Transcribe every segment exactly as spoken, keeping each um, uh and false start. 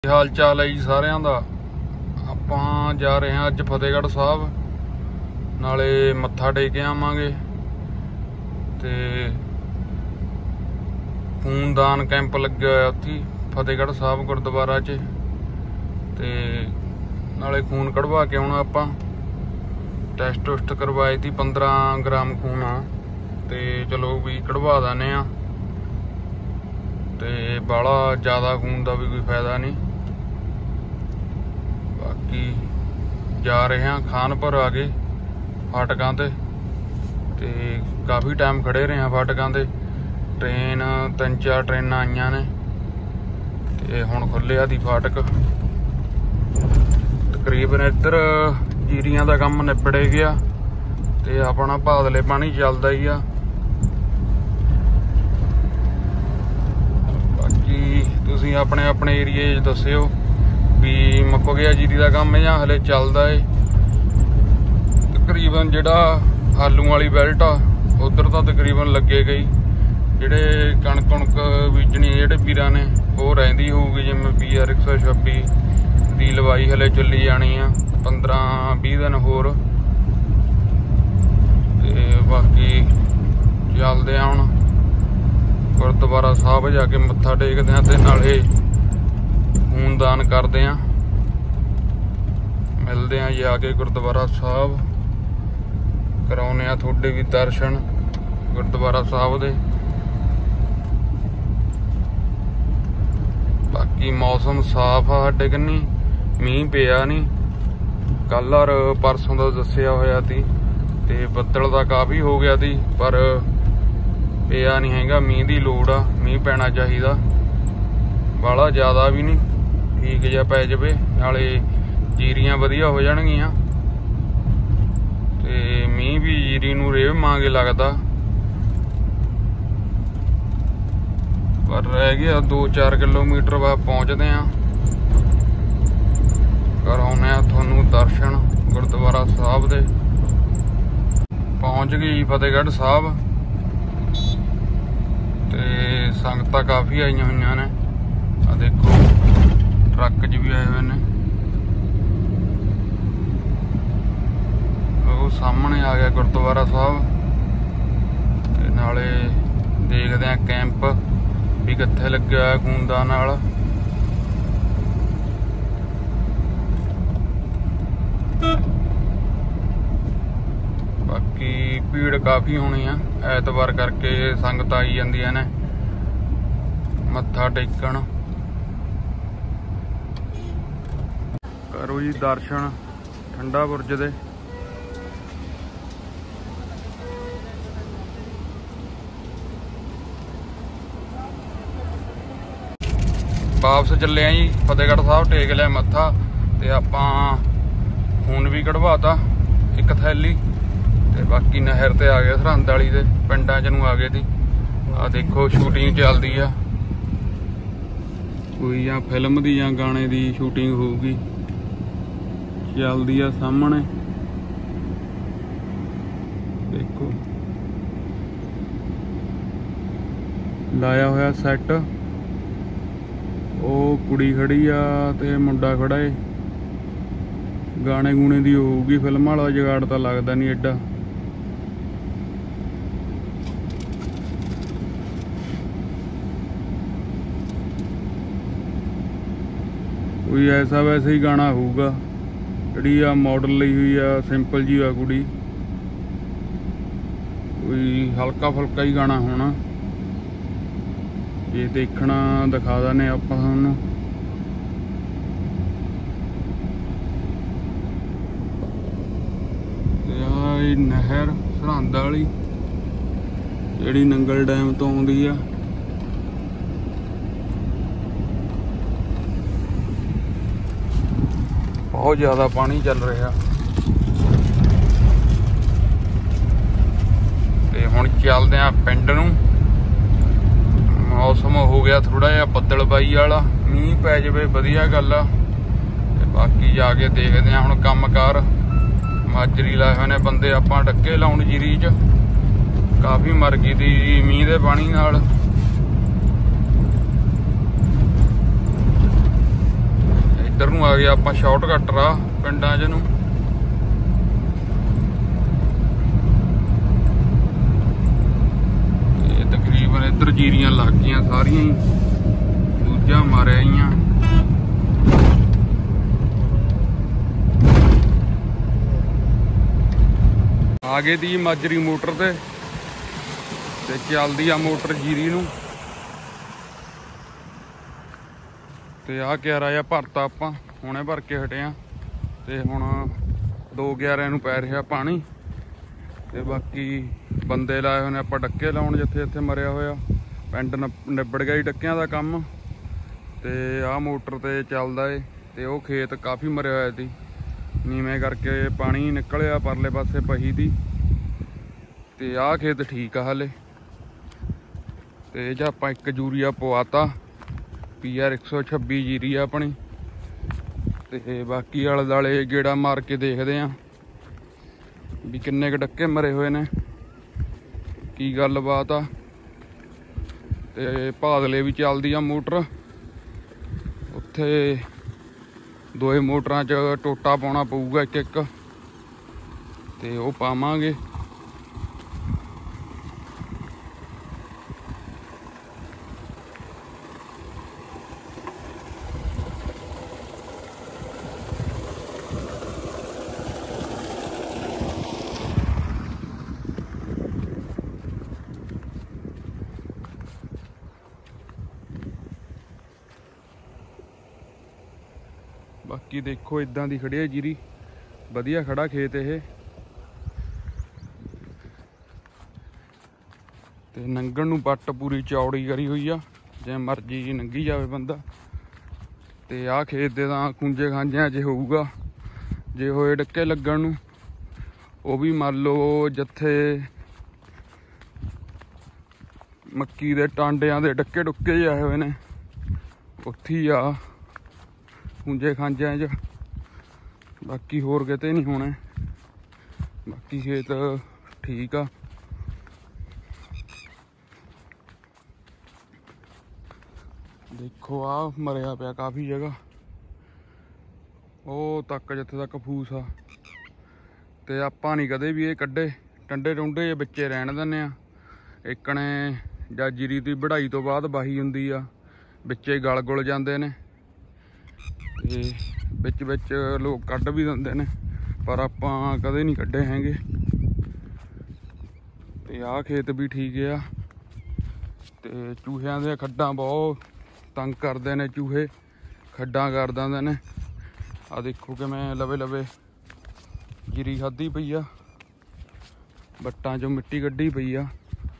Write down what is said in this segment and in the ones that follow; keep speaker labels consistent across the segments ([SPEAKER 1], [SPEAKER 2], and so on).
[SPEAKER 1] हाल चाल है जी सारिਆਂ ਦਾ। ਆਪਾਂ ਜਾ ਰਹੇ ਹਾਂ ਅੱਜ ਫਤਿਹਗੜ੍ਹ ਸਾਹਿਬ, ਨਾਲੇ ਮੱਥਾ ਟੇਕ ਕੇ ਆਵਾਂਗੇ ਤੇ ਖੂਨਦਾਨ ਕੈਂਪ ਲੱਗਿਆ ਹੋਇਆ ਉੱਥੇ ਫਤਿਹਗੜ੍ਹ ਸਾਹਿਬ ਗੁਰਦੁਆਰਾ 'ਚ, ਤੇ ਨਾਲੇ ਖੂਨ ਕਢਵਾ ਕੇ ਆਉਣਾ। ਆਪਾਂ ਟੈਸਟ ਟੁਸਟ ਕਰਵਾਏ ਸੀ, ਪੰਦਰਾਂ ਗ੍ਰਾਮ ਖੂਨ ਆ, ਤੇ ਚਲੋ ਵੀ ਕਢਵਾ ਦਿੰਦੇ ਆ। ਤੇ ਬਾਹਲਾ ਜ਼ਿਆਦਾ ਖੂਨ ਦਾ ਵੀ ਕੋਈ ਫਾਇਦਾ ਨਹੀਂ। ਬਾਕੀ ਜਾ ਰਹੇ ਹਾਂ ਖਾਨਪੁਰ ਆ ਗਏ ਫਾਟਕਾਂ ਤੇ, ਤੇ ਕਾਫੀ ਟਾਈਮ ਖੜੇ ਰਹੇ ਹਾਂ ਫਾਟਕਾਂ ਤੇ। ਟ੍ਰੇਨ ਤਿੰਨ ਚਾਰ ਟ੍ਰੇਨਾਂ ਆਈਆਂ ਨੇ ਤੇ ਹੁਣ ਖੁੱਲਿਆ ਦੀ ਫਾਟਕ। ਤਕਰੀਬਨ ਇੱਧਰ ਜੀਰੀਆਂ ਦਾ ਕੰਮ ਨਿਬੜੇ ਗਿਆ ਤੇ ਆਪਣਾ ਭਾਦਲੇ ਪਾਣੀ ਚੱਲਦਾ ਹੀ ਆ। ਬਾਕੀ ਤੁਸੀਂ ਆਪਣੇ ਆਪਣੇ ਏਰੀਏ 'ਚ ਦੱਸਿਓ ਵੀ ਮੁੱਕ ਗਿਆ ਜੀਰੀ ਦਾ ਕੰਮ ਜਾਂ ਹਲੇ ਚੱਲਦਾ ਏ। ਤਕਰੀਬਨ ਜਿਹੜਾ ਆਲੂ ਵਾਲੀ ਬੈਲਟ ਆ ਉਧਰ ਤਾਂ ਤਕਰੀਬਨ ਲੱਗੇ ਗਈ। ਜਿਹੜੇ ਕਣਕ ਕੁਣਕ ਬੀਜਣੀ ਜਿਹੜੇ ਵੀਰਾਂ ਨੇ ਉਹ ਰਹਿੰਦੀ ਹੋਊਗੀ, ਜਿਵੇਂ ਪੀ ਆਰ ਇੱਕ ਸੌ ਛੱਬੀ ਦੀ ਲਵਾਈ ਹਲੇ ਚੱਲੀ ਜਾਣੀ ਆ ਪੰਦਰਾਂ ਵੀਹ ਦਿਨ ਹੋਰ। ਤੇ ਬਾਕੀ ਚੱਲਦੇ ਆ ਹੁਣ ਗੁਰਦੁਆਰਾ ਸਾਹਿਬ ਜਾ ਕੇ ਮੱਥਾ ਟੇਕਦੇ ਆ ਤੇ ਨਾਲੇ ਖੂਨਦਾਨ ਕਰਦੇ ਆ। ਮਿਲਦੇ ਆ ਜਾ ਕੇ ਗੁਰਦੁਆਰਾ ਸਾਹਿਬ, ਕਰਾਉਨੇ ਆ ਤੁਹਾਡੇ ਵੀ ਦਰਸ਼ਨ ਗੁਰਦੁਆਰਾ ਸਾਹਿਬ ਦੇ। ਬਾਕੀ ਮੌਸਮ ਸਾਫ ਆ ਸਾਡੇ ਕੰਨੀ, ਮੀਂਹ ਪਿਆ ਨਹੀਂ। ਕੱਲ ਔਰ ਪਰਸੋਂ ਦਾ ਦੱਸਿਆ ਹੋਇਆ ਸੀ ਤੇ ਬੱਦਲ ਦਾ ਕਾਫੀ ਹੋ ਗਿਆ ਸੀ, ਪਰ ਪਿਆ ਨਹੀਂ ਹੈਗਾ। ਮੀਂਹ ਦੀ ਲੋੜ ਆ, ਮੀਂਹ ਪੈਣਾ ਚਾਹੀਦਾ, ਬਾਹਲਾ ਜ਼ਿਆਦਾ ਵੀ ਨਹੀਂ, ਠੀਕ ਜਿਹਾ ਪੈ ਜਾਵੇ, ਨਾਲੇ ਜੀਰੀਆਂ ਵਧੀਆ ਹੋ ਜਾਣਗੀਆਂ। ਤੇ ਮੀਂਹ ਵੀ ਜੀਰੀ ਨੂੰ ਰੇਵ ਮੰਗੇ ਲੱਗਦਾ, ਪਰ ਰਹਿ ਗਿਆ ਦੋ ਚਾਰ ਕਿਲੋਮੀਟਰ ਬਾਅਦ ਪਹੁੰਚਦੇ ਆ। ਕਰਾਉਨੇ ਆ ਤੁਹਾਨੂੰ ਦਰਸ਼ਨ ਗੁਰਦੁਆਰਾ ਸਾਹਿਬ ਦੇ। ਪਹੁੰਚ ਗਏ ਫਤਿਹਗੜ੍ਹ ਸਾਹਿਬ ਤੇ ਸੰਗਤਾਂ ਕਾਫੀ ਆਈਆਂ ਹੋਈਆਂ ਨੇ। ਆ ਦੇਖੋ ਟਰੱਕ 'ਚ ਵੀ ਆਏ ਹੋਏ ਨੇ। ਉਹ ਸਾਹਮਣੇ ਆ ਗਿਆ ਗੁਰਦੁਆਰਾ ਸਾਹਿਬ, ਤੇ ਨਾਲੇ ਦੇਖਦੇ ਆ ਕੈਂਪ ਵੀ ਕਿੱਥੇ ਲੱਗਿਆ ਹੋਇਆ ਖੂਨਦਾਨ ਨਾਲ। ਬਾਕੀ ਭੀੜ ਕਾਫੀ ਹੋਣੀ ਆ, ਐਤਵਾਰ ਕਰਕੇ ਸੰਗਤ ਆਈ ਜਾਂਦੀਆਂ ਨੇ ਮੱਥਾ ਟੇਕਣ। ਕਰੋ ਜੀ ਦਰਸ਼ਨ ਠੰਡਾ ਬੁਰਜ ਦੇ। ਵਾਪਸ ਚੱਲੇ ਆ ਜੀ ਫਤਿਹਗੜ੍ਹ ਸਾਹਿਬ, ਟੇਕ ਲਿਆ ਮੱਥਾ ਤੇ ਆਪਾਂ ਖੂਨ ਵੀ ਕਢਵਾਤਾ ਇੱਕ ਥੈਲੀ। ਤੇ ਬਾਕੀ ਨਹਿਰ ਤੇ ਆ ਗਏ ਸਰਹੰਦ ਵਾਲੀ ਦੇ ਪਿੰਡਾਂ 'ਚ ਨੂੰ ਆ ਗਏ ਸੀ। ਆ ਦੇਖੋ ਸ਼ੂਟਿੰਗ ਚੱਲਦੀ ਆ, ਕੋਈ ਜਾਂ ਫਿਲਮ ਦੀ ਜਾਂ ਗਾਣੇ ਦੀ ਸ਼ੂਟਿੰਗ ਹੋਊਗੀ, ਚੱਲਦੀ ਆ ਸਾਹਮਣੇ ਦੇਖੋ। ਲਾਇਆ ਹੋਇਆ ਸੈੱਟ, ਉਹ ਕੁੜੀ ਖੜੀ ਆ ਤੇ ਮੁੰਡਾ ਖੜਾ ਏ। ਗਾਣੇ ਗੂਣੇ ਦੀ ਹੋਊਗੀ, ਫਿਲਮ ਵਾਲਾ ਜੁਗਾੜ ਤਾਂ ਲੱਗਦਾ ਨਹੀਂ ਐਡਾ। ਕੋਈ ਐਸਾ ਵੈਸਾ ਹੀ ਗਾਣਾ ਹੋਊਗਾ। ਜਿਹੜੀ ਆ ਮਾਡਲ ਲਈ ਹੋਈ ਆ, ਸਿੰਪਲ ਜੀ ਆ ਕੁੜੀ, ਕੋਈ ਹਲਕਾ ਫੁਲਕਾ ਹੀ ਗਾਣਾ ਹੋਣਾ। ਇਹ ਦੇਖਣਾ ਦਿਖਾ ਦਿੰਦੇ ਆਪਾਂ ਤੁਹਾਨੂੰ। ਤੇ ਆ ਇਹ ਨਹਿਰ ਸਰਹੰਦ ਵਾਲੀ ਜਿਹੜੀ ਨੰਗਲ ਡੈਮ ਤੋਂ ਆਉਂਦੀ ਆ। ਬਹੁਤ ਜ਼ਿਆਦਾ ਪਾਣੀ ਚੱਲ ਰਿਹਾ। ਤੇ ਹੁਣ ਚੱਲਦੇ ਆ ਪਿੰਡ ਨੂੰ। ਮੌਸਮ ਹੋ ਗਿਆ ਥੋੜਾ ਜਿਹਾ ਬੱਦਲਬਾਈ ਵਾਲਾ, ਮੀਂਹ ਪੈ ਜਾਵੇ ਵਧੀਆ ਗੱਲ ਆ। ਤੇ ਬਾਕੀ ਜਾ ਕੇ ਦੇਖਦੇ ਆ ਹੁਣ ਕੰਮ ਕਾਰ। ਮਾਜਰੀ ਲਾਏ ਹੋਏ ਨੇ ਬੰਦੇ, ਆਪਾਂ ਡੱਕੇ ਲਾਉਣ ਜੀਰੀ 'ਚ, ਕਾਫੀ ਮਰ ਗਈ ਤੀ ਮੀਂਹ ਦੇ ਪਾਣੀ ਨਾਲ। इधर नूं आ गया आपां शॉर्टकट राह पिंडां च नूं। तकरीबन इधर जीरियां लग गईयां सारियां ही, दूजा मारिया ही आ गए दी माजरी मोटर ते ते चलदी आ मोटर जीरी नूं। ते आ क्यारा जिहा भरता आपां हुणे भर के हटे आ ते हुण दो ग्यारह नूं पै रिहा पानी ते बाकी बंदे लाए होए ने आपां डक्के लाउण जिथे जिथे मरिया होया। पिंड निबड़ गया जी डक्कियां दा काम ते आ मोटर ते चलदा ए ते ओह खेत काफ़ी मरिया होया सी, नीवें करके पानी निकलिया परले पासे पही दी ते आ खेत ठीक आ हले। ते इह च आपां एक यूरिया पवाता पी आर एक सौ छब्बी जीरी अपनी ते बाकी आले दुआले गेड़ा मार के देखदे आ भी किन्ने क डक्के मरे हुए ने, की गल बात आ। ते भादले भी चलदी आ मोटर, उत्थे दोए मोटरां च टोटा पाउणा पऊगा एक एक ते ओह पावांगे। बाकी देखो इदां दी खड़ी है जीरी, वधिया खड़ा खेत ये ते नंगण नूं पट्ट पूरी चौड़ी करी हुई आ, जे मर्जी नंगी जावे बंदा। ते आ खेत दे तां खुंजे खांजे जे होऊगा, जे होए डक्के लगण नूं ओह भी मान लो जिथे मक्की दे टांडियां दे डक्के डुक्के जे आए हुए ने उत्थे ही आ खुंजे खांजियां च, बाकी होर किते नहीं होने। बाकी खेत ठीक आ। देखो आ मरिया पिया काफ़ी जगह ਉਹ तक जिथे तक फूस आ ते आपां नहीं कदे भी ये कड्ढे, टंडे टुंडे जे बिच्चे रहन दिंदे आ। इकने जां जीरी दी वढाई तो बाद वाही हुंदी आ बिच्चे गल गुल जांदे ने ते बिच बिच लोग कड्ढ भी दिंदे ने, पर आपां कदे नहीं कड्ढे हैगे। ते आ खेत भी ठीक आ ते चूहियां दे खड्डां बहुत तंग करदे ने, चूहे खड्डां कर दिंदे ने। आ देखो कि मैं लवे लवे जीरी खाधी पई आ, बट्टां चों मिट्टी कड्ढी पई आ।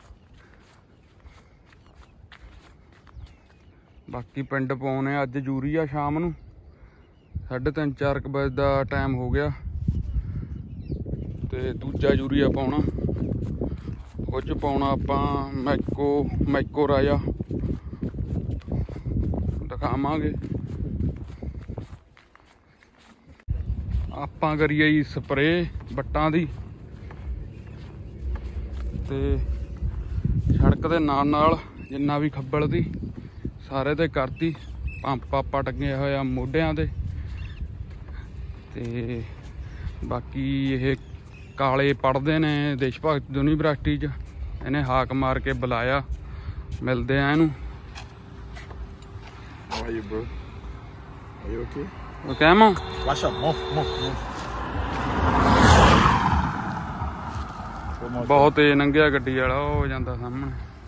[SPEAKER 1] बाकी पिंड पाउने अज यूरिया शाम नूं साढ़े तीन चार क बजे का टाइम हो गया ते दूजा यूरिया पाउणा, ਉਹ 'ਚ ਪਾਉਣਾ ਆਪਾਂ ਮੈਕੋ ਮੈਕੋ ਰਾਜਾ ਦਿਖਾਵਾਂਗੇ। ਆਪਾਂ ਕਰੀਏ ਜੀ ਸਪਰੇ ਬੱਟਾਂ ਦੀ ਤੇ ਸੜਕ ਦੇ ਨਾਲ ਨਾਲ ਜਿੰਨਾ ਵੀ ਖੱਬਲ ਦੀ ਸਾਰੇ ਤੇ ਕਰਤੀ। ਪੰਪ ਆਪਾਂ ਟੰਗੇ ਹੋਇਆ ਮੋਢਿਆਂ ਤੇ ਤੇ ਬਾਕੀ ਇਹ ਕਾਲੇ ਪੜਦੇ ਨੇ ਦੇਸ਼ ਭਗਤ ਯੂਨੀਵਰਸਿਟੀ 'ਚ, ਇਹਨੇ ਹਾਕ ਮਾਰ ਕੇ ਬੁਲਾਇਆ, ਮਿਲਦੇ ਆ ਇਹਨੂੰ।
[SPEAKER 2] How are you, bro? Are you okay?
[SPEAKER 1] Okay, Mo?
[SPEAKER 2] Wash up, move, move, move.
[SPEAKER 1] ਬਹੁਤ ਤੇਜ਼ ਲੰਘਿਆ ਗੱਡੀ ਵਾਲਾ, ਉਹ ਹੋ ਜਾਂਦਾ ਸਾਹਮਣੇ।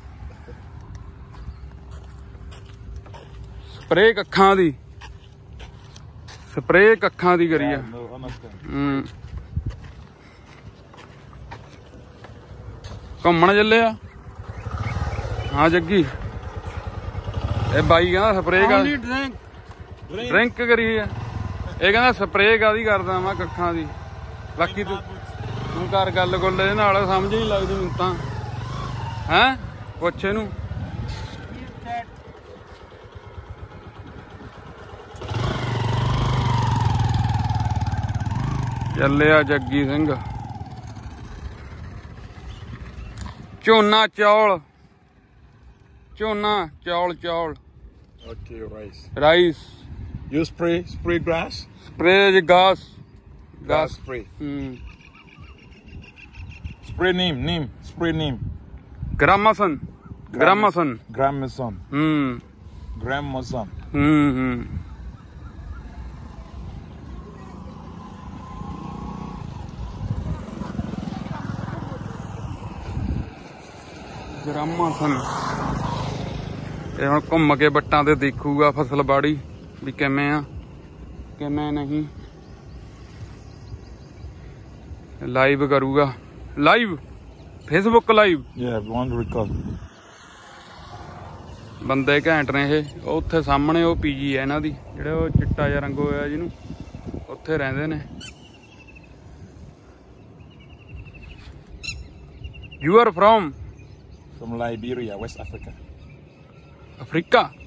[SPEAKER 1] ਸਪਰੇ ਕੱਖਾਂ ਦੀ, ਸਪਰੇ ਕੱਖਾਂ ਦੀ ਕਰੀ ਆ। ਹੂੰ ਘੁੰਮਣ ਚੱਲੇ ਆ। ਹਾਂ ਜੱਗੀ, ਇਹ ਬਾਈ ਕਹਿੰਦਾ ਸਪਰੇ ਕਰ ਡਰਿੰਕ ਕਰੀ ਆ। ਇਹ ਕਹਿੰਦਾ ਸਪਰੇ ਕਾਹਦੀ ਕਰਦਾ ਮੈਂ ਕੱਖਾਂ ਦੀ। ਬਾਕੀ ਤੂੰ ਤੂੰ ਕਰ ਗੱਲ ਗੁੱਲ ਇਹਦੇ ਨਾਲ, ਸਮਝ ਨਹੀਂ ਲੱਗਦੀ ਮੈਨੂੰ ਤਾਂ। ਹੈਂ ਪੁੱਛ ਇਹਨੂੰ। ਚੱਲਿਆ ਜੱਗੀ ਸਿੰਘ। ਝੋਨਾ ਚੌਲ, ਝੋਨਾ ਚੌਲ ਚੌਲ
[SPEAKER 2] Okay, rice.
[SPEAKER 1] Rice.
[SPEAKER 2] You spray spray grass?
[SPEAKER 1] Spray grass
[SPEAKER 2] Grass spray.
[SPEAKER 1] Hmm
[SPEAKER 2] Spray neem, neem, spray neem.
[SPEAKER 1] Gramoxone Gramoxone
[SPEAKER 2] Gramason.
[SPEAKER 1] Hmm
[SPEAKER 2] Gramason.
[SPEAKER 1] ਹੂੰ ਹੂੰ ਗ੍ਰਾਮਾਸਨ ਇਹ ਹੁਣ ਘੁੰਮ ਕੇ ਬੱਟਾਂ ਤੇ ਦੇਖੂਗਾ ਫਸਲ ਬਾੜੀ ਵੀ ਕਿਵੇਂ ਆ ਕਿਵੇਂ ਨਹੀਂ ਲਾਈਵ ਕਰੂਗਾ live Facebook live
[SPEAKER 2] Yeah, we want to record.
[SPEAKER 1] ਬੰਦੇ ਘੈਂਟ ਨੇ ਇਹ ਉਹ ਉੱਥੇ ਸਾਹਮਣੇ ਉਹ ਪੀਜੀ ਹੈ ਇਹਨਾਂ ਦੀ ਜਿਹੜੇ ਉਹ ਚਿੱਟਾ ਜਿਹਾ ਰੰਗ ਹੋਇਆ ਜਿਹਨੂੰ ਉੱਥੇ ਰਹਿੰਦੇ ਨੇ you are from
[SPEAKER 2] From Liberia, West Africa.
[SPEAKER 1] Africa